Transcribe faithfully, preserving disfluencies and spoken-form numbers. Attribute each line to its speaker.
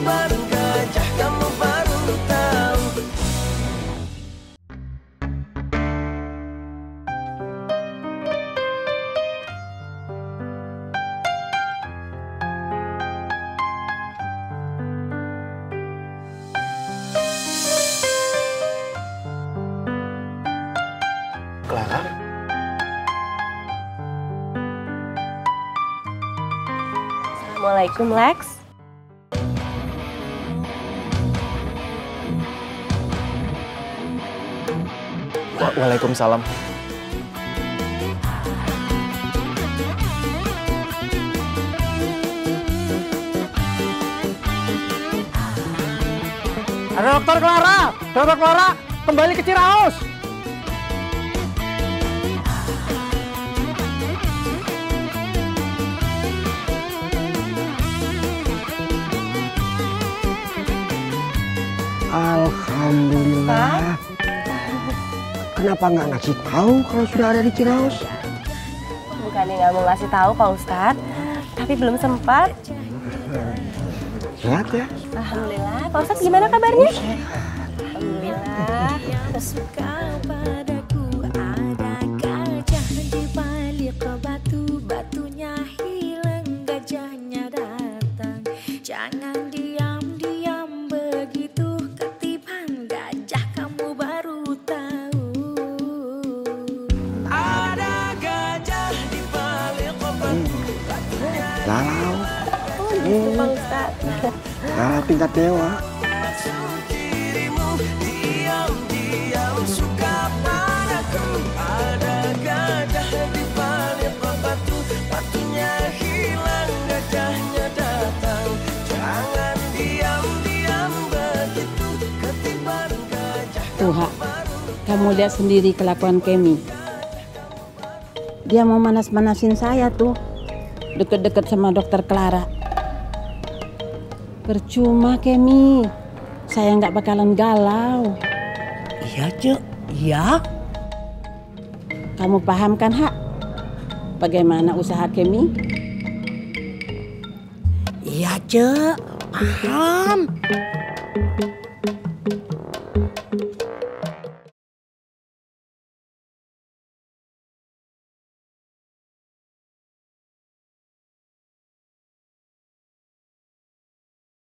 Speaker 1: ketiban gajah kamu baru tahu.
Speaker 2: Clara?
Speaker 3: Assalamualaikum, Lex.
Speaker 2: Wa Waalaikumsalam.
Speaker 4: Ada Dokter Clara, Dokter Clara kembali ke Ciraos.
Speaker 5: Alhamdulillah. Kenapa nggak ngasih tahu kalau sudah ada di Ciraos?
Speaker 3: Bukannya nggak mau ngasih tahu, Pak Ustadz, tapi belum sempat.
Speaker 5: Sehat ya?
Speaker 3: Alhamdulillah. Pak Ustadz gimana kabarnya? Alhamdulillah.
Speaker 6: Suka padaku ada gajah di balik batu, batunya hilang, gajahnya datang. Jangan diam-diam begitu, ketiban gajah kamu baru tahu.
Speaker 1: Ada gajah di balik batu, batunya
Speaker 5: Lalau.
Speaker 3: Oh gitu, Pak Ustadz.
Speaker 5: Lalau tingkat dewa.
Speaker 1: dirimu diam-diam suka padaku. Ada gajah di balik batu, batunya hilang, gajahnya datang. Jangan diam-diam begitu, ketiban gajah
Speaker 7: Tuh, Hak, kamu lihat sendiri kelakuan Kemi. Dia mau manas-manasin saya tuh, deket-deket sama Dokter Clara. Percuma, Kemi. Saya nggak bakalan galau.
Speaker 8: Iya, Cek. Iya.
Speaker 7: Kamu paham kan, Hak? Bagaimana usaha Kemi?
Speaker 8: Iya, Cek. Paham.